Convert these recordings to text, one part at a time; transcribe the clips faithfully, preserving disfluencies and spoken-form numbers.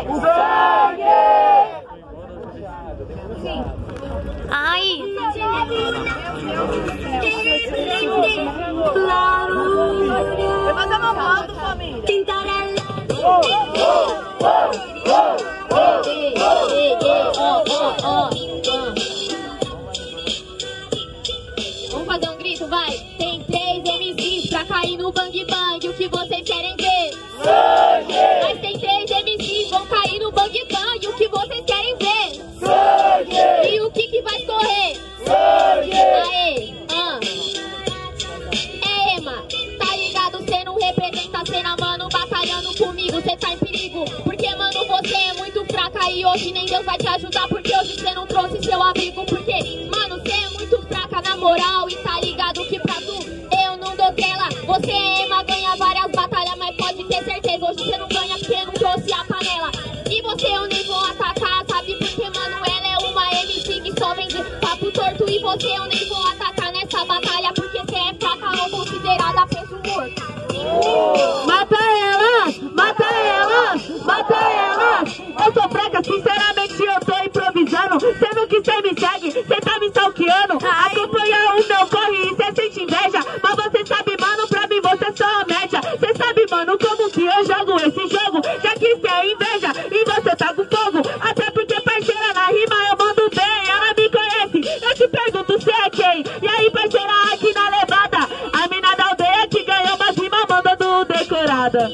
Sangue! Ai! Levanta a mão alto, família! Vamos fazer um grito, vai! Tem três M Cs pra cair no bang bang, o que vocês querem ver? Sangue! Mas tem três M Cs, vão cair no bang bang, o que vocês querem ver? Sangue! E o que que vai escorrer? Sangue! Aê, ah. É, Ema, tá ligado? Cê não representa a cena, mano, batalhando comigo, cê tá em perigo. Porque, mano, você é muito fraca e hoje nem Deus vai te ajudar, porque hoje cê não trouxe seu abrigo. Porque, mano, cê é muito fraca na moral e tá ligado que pra tu eu não dou tela. Você é Ema, ganha várias batalhas, mas pode ter certeza, hoje cê não ganha porque não trouxe a panela. E você eu nem vou atacar, sabe? Porque, mano, ela é uma M C que só vende papo torto. E você eu nem vou atacar nessa batalha, porque cê é fraca ou considerada peso morto. Mata elas, mata elas, mata elas. Eu sou fraca, sinceramente eu tô improvisando. Cê não que cê me segue, cê tá me stalkeando. Acompanha o meu corre e cê sente inveja. Mas você sabe, mano, pra mim você é só uma média. Cê sabe, mano, como que eu jogo esse jogo. Já que cê é inveja e você tá com fogo. Até porque, parceira, na rima eu mando bem. Ela me conhece, eu te pergunto cê é quem. E aí, parceira, aqui na levada, a mina da aldeia que ganhou umas rimas mandando decorada.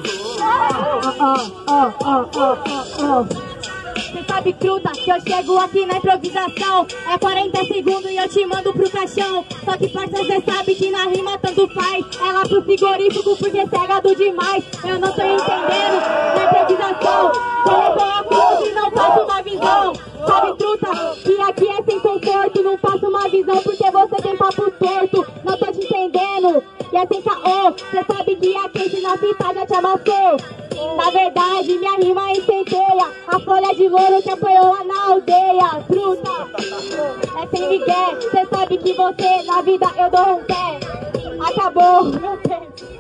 Cê sabe, truta, que eu chego aqui na improvisação. É quarenta segundos e eu te mando pro caixão. Só que, parça, cê sabe que na rima tanto faz. Ela pro frigorífico porque cê é gado demais. Eu não tô entendendo na improvisação. Colocou a coisa e não faço uma visão. Sabe, truta, que aqui é sem conforto. Não faço uma visão porque você tem papo torto. Não tô te entendendo, e é sem caô. Cê sabe que a quente na fita já te amassou. Na verdade, minha rima incendeia a folha de louro que apanhou lá na aldeia. Truta, é sem migué. Cê sabe que você, na vida, eu dou um pé. Acabou, meu tempo.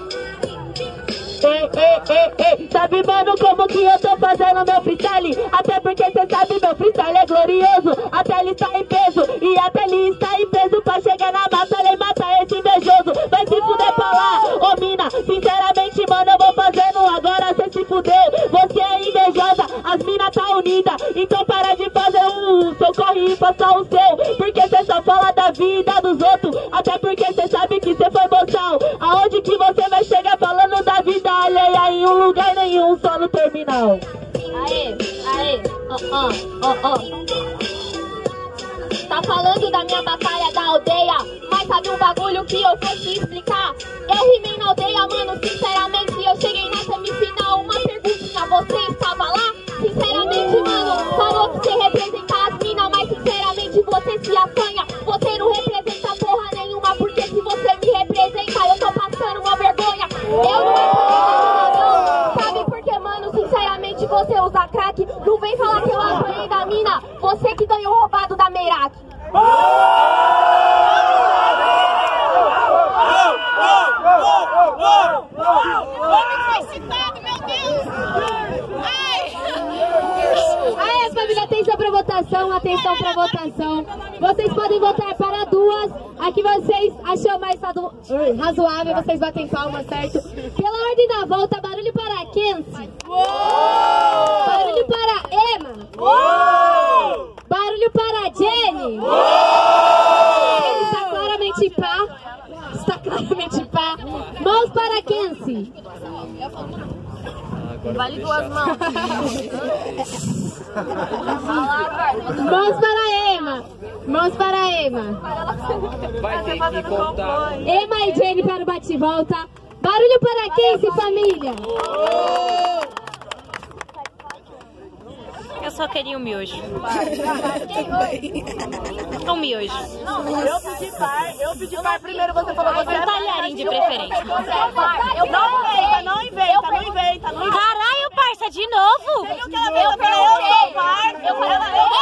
Ei, ei, ei, ei, sabe, mano, como que eu tô fazendo meu freestyle? Até porque cê sabe, meu freestyle é glorioso. Até ele está em peso, e até ele está em peso. Pra chegar na batalha e matar esse invejoso. Vai se fuder pra lá, ô mina. Sinceramente, mano, eu vou fazendo agora, cê se fudeu. Você é invejosa, as mina tá unida. Então para de fazer um socorre e faça o seu. Porque cê só fala da vida dos outros. Até porque cê sabe que cê foi boçal. Aonde que você vai chegar falando da vida alheia em um lugar nenhum, só no terminal. Aê, aê, ó, ó, ó, ó. Tá falando da minha batalha da aldeia, mas sabe um bagulho que eu vou te explicar? Eu rimei na aldeia, mano, sinceramente, eu cheguei na semifinal. Uma perguntinha, você estava lá? Sinceramente, mano, falou que você representa as minas, mas sinceramente você se afanha. Você não representa porra nenhuma, porque se você me representa, eu tô passando uma vergonha. Eu não represento não, sabe por que, mano, sinceramente você usa crack. Não vem falar que eu apanhei da mina, você que ganhou roubado da Meirac. Foi citado, meu Deus! Ai! Aê, família, atenção pra votação, atenção pra votação. Vocês podem votar para duas. A que vocês acham mais razoável, vocês batem palmas, certo? Pela ordem da volta, barulho para a Kenzie. Barulho para a Ema. Barulho para a Jenny. Ele está claramente pá. Está claramente pá. Mãos para a Kenzie. Vale duas mãos. Mãos para a Ema. Mãos para a Ema. Vai ter que contar. Ema e Jenny para o bate-volta. Barulho para a Kenzie, família. Eu só queria um miojo. Um miojo. Eu pedi par, eu pedi par primeiro, você falou que você é Um talharinho de preferência. Não inventa, não inventa, não inventa, não inventa. Caralho, parça, de novo? Você viu que ela veio? Eu falei, eu sou par. Eu falei, ela veio.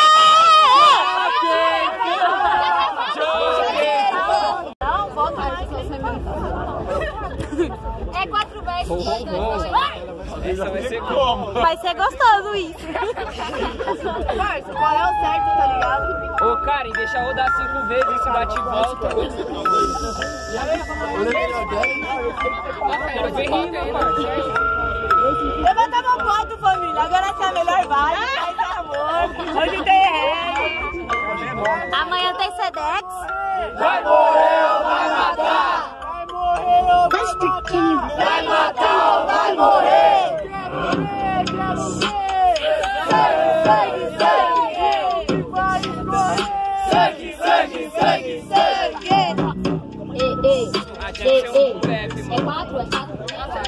Não, volta mais. É quatro versos. Nossa, vai ser como? Vai ser gostoso isso. Parça, qual é o certo, tá ligado? Ô, Karen, deixa rodar cinco vezes, isso bate e volta. Quero ver rima, parça. Levanta a foto, família. Agora essa é a melhor vibe. Faz amor. Hoje tem reggae. Amanhã tem Sedex. Vai morrer ou vai matar? Vai morrer ou vai matar? Vai matar ou vai morrer? Sangue, sangue, vai escorrer. Sangue, sangue, sangue, sangue. Ei, ei, ei, ei. É quatro, é quatro.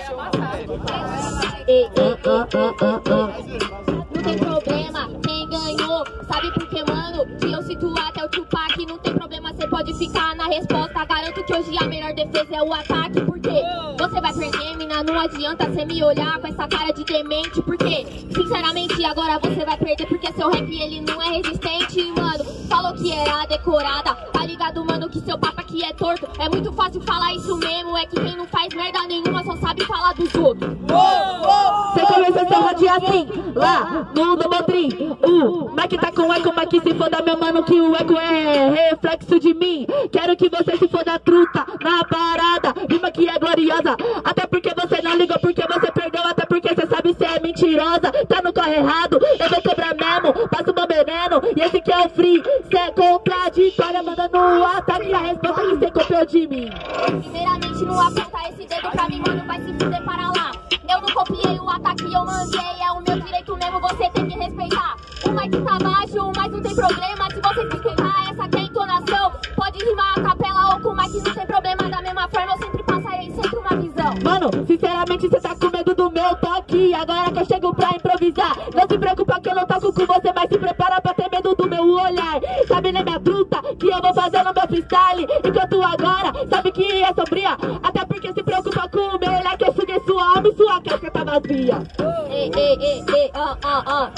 Ei, ei, ei, ei, ei. Não tem problema, quem ganhou? Sabe por que, mano? Que eu cito até o Tupac. Não tem problema, cê pode ficar na resposta. Garanto que hoje a melhor defesa é o ataque. Porque você vai perder, mina. Não adianta cê me olhar com essa cara de demente. Porque, sinceramente, agora você vai perder. Porque seu rap, ele não é resistente, mano. Falou que era decorada. Tá ligado, mano, que seu papo aqui é torto. É muito fácil falar isso mesmo. É que quem não faz merda nenhuma só sabe falar dos outros. Cê começou a ser rodear assim, lá no Dobotrim. O Mike tá com eco, mas que se foda, meu mano, que o eco é reflexo de mim. Quero que você se foda truta na parada, rima que é gloriosa. Até porque você não ligou, porque você perdeu. Até porque você sabe se é mentirosa. Tá no corre errado, eu vou cobrar mesmo. Passo meu veneno, e esse que é o free. Cê é contraditória, manda no ataque a resposta que cê copiou de mim. Primeiramente, não apontar esse dedo pra mim, mano, vai se fuder para lá. Eu não copiei o ataque, eu mandei. É o meu direito mesmo, você tem que respeitar. O Mike tá baixo, mas não tem problema. Se você respeitar essa que é a entonação, pode rimar a capela ou com o Mike, não tem problema. Da mesma forma, eu sempre passarei sempre uma visão. Mano, sinceramente cê tá com medo do meu toque. Agora que eu chego pra improvisar, não se preocupa que eu não toco com você, mas se prepara pra ter medo do meu olhar. Sabe nem minha truta, que eu vou fazer no meu freestyle. Enquanto agora, sabe que é sombria. Até porque se preocupa com o meu olhar, que eu suguei sua alma e sua casca tá vazia. Ei, ei, ei, ei, ah, ah, ah.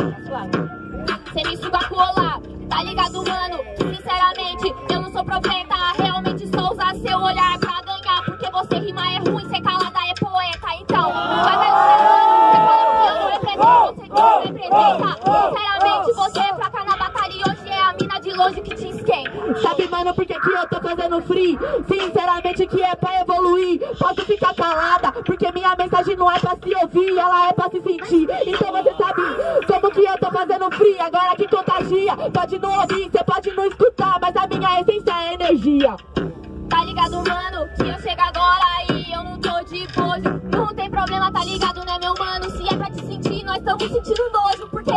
Cê me suga colar, tá ligado, mano? Sinceramente, eu não sou profeta. Realmente só usar seu olhar pra ganhar. Porque você rima é ruim, cê calada é poeta. Então, vai ver o ser humano. Você fala que eu não represento, você que não representa. Sinceramente, você é fraca na batalha e hoje é a mina de longe que te esquenta. Sabe, mano, por que que eu tô fazendo free? Sinceramente que é pra evoluir. Posso ficar calada, porque minha mensagem não é pra se ouvir, ela é pra se sentir. Então você sabe como que eu tô fazendo free. Agora que contagia, pode não ouvir, cê pode não escutar, mas a minha essência é energia. Tá ligado, mano, que eu chego agora e eu não tô de bojo. Não tem problema, tá ligado, né, meu mano? Se é pra te sentir, nós estamos sentindo nojo. Porque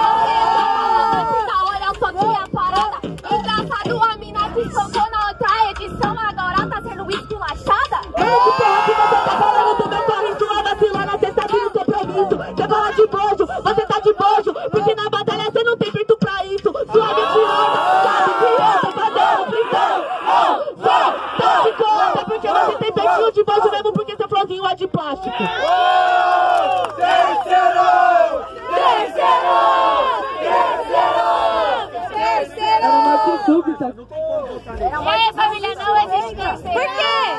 olha só que é a parada. Engraçado, a mina que soltou na outra edição agora tá sendo esculachada. Esse porra que você tá falando do meu corre, sua vacilona, cê sabe o compromisso. Cê fala de bojo, você tá de bojo, porque na batalha cê não tem feito pra isso. Sua mentirosa, sabe que eu tô fazendo frição. Não, só tá de conta, porque você tem peitinho de bojo mesmo, porque seu flowzinho é de plástico. Terceiro! Terceiro! Terceiro! Era mais que sub, tá? É, família, não existe terceiro. Por quê?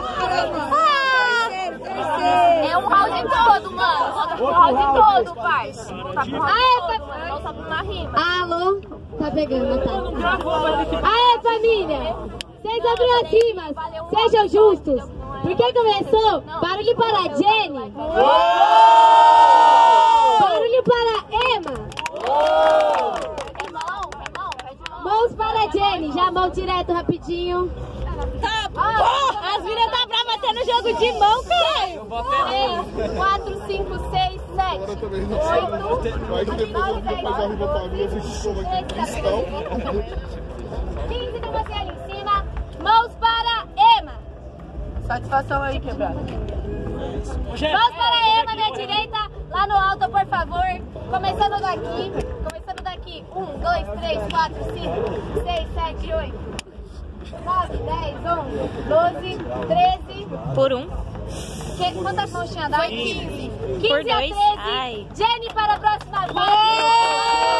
É um round todo, mano. Volta pro round todo, parça. Volta pro round todo. Não só pra uma rima. Alô? Tá pegando, tá? Aê, família! Vocês aproximam, sejam justos. Porque começou barulho para Jenny. Barulho para Emma. Remão, remão, pede mão. Mãos para Jenny. Já mão direto, rapidinho. Tá bom. As meninas tá bravas até no jogo de mão, caralho. três, quatro, cinco, seis, sete, oito, nove, dez, quinze com você ali em cima. Mãos para Emma. Satisfação aí, quebrada. Mãos para Emma, minha direita. Lá no alto, por favor. Começando daqui. Começando daqui. Um, dois, três, quatro, cinco, seis, sete, oito, nove, dez, onze, doze, treze. Por um. Que, quantas mãos tinha dado? quinze. quinze Por a dois. treze. Ai. Jenny para a próxima fase.